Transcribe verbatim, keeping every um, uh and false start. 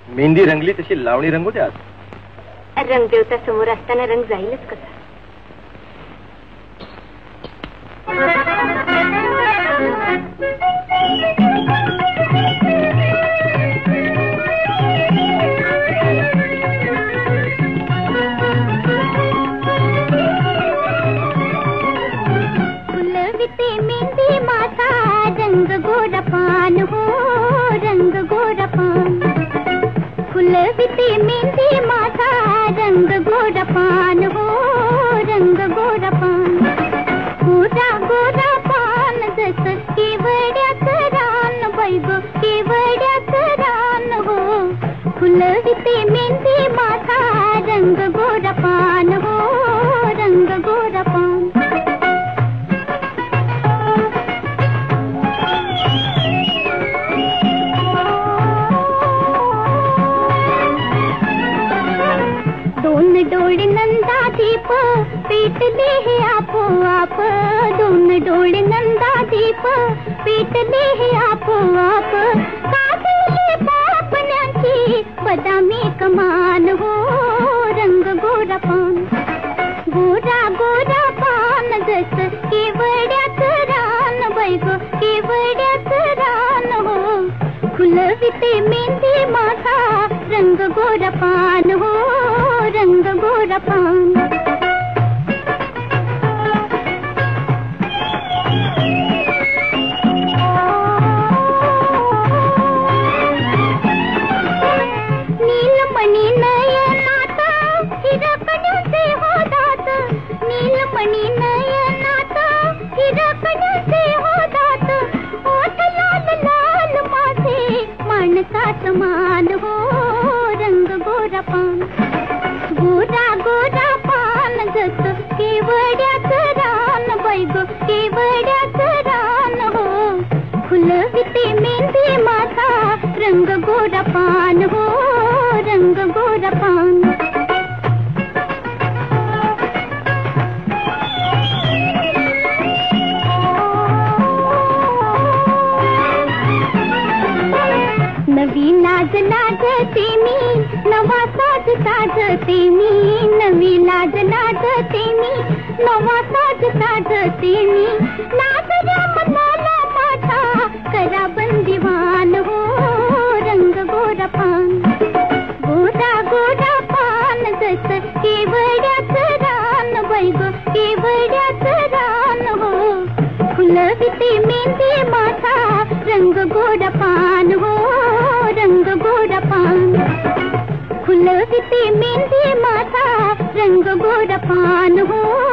मेहंदी रंगली तशी लावणी रंगू द्या. रंगदेवता समोर असताना रंग जाईलच कसा. फुलविते मेहंदी माथा रंग गोरा पान हो रंग गोरा पान. फुलविते मेहंदी माथा रंग गोरा पान हो रंग गोरा पान. गोरा गोरा पान जस केवड्याच रान बैग केवड्याच रान हो. फुलविते मेहंदी माथा रंग गोरा पान हो रंग गोरा पान. दोन डोळे नंदा दीप पेटले हे आपोआप. दोन डोळे नंदा दीप पेटले हे आपोआप. काजले पापण्याची बदामी कमान हो रंग गोरा पान. गोरा गोरा पान जस केवड्याच रान बैग केवड्याच रान हो. फुलविते मेहंदी माथा रंग गोरा पान हो रंग गोरा पान. नीलमणी नयनात हिरकण्याचे हो दात. नीलमणी नयनात हिरकण्याचे हो दात. ओठ लाल लाल माझे माणसात मान हो रंग गोरा पान. गोरा गोरा पान जस केवड्याच रान बैग केवड्याच रान हो. फुलविते मेहंदी माथा रंग गोरा पान हो रंग गोरा पान. नवी लाज लाजते मी नवा साज साजते मी. नवी लाज लाजते मी नवा साज साजते मी. नाच राम लाला माझा करा बंदिवान हो रंग गोरा पान. गोरा गोरा पान जस केवड्याच रान बैग केवड्याच रान हो. फुलविते मेहंदी माथा रंग गोरा पान हो रंग गोरा पान. फुलविते मेहंदी माथा रंग गोरा पान हो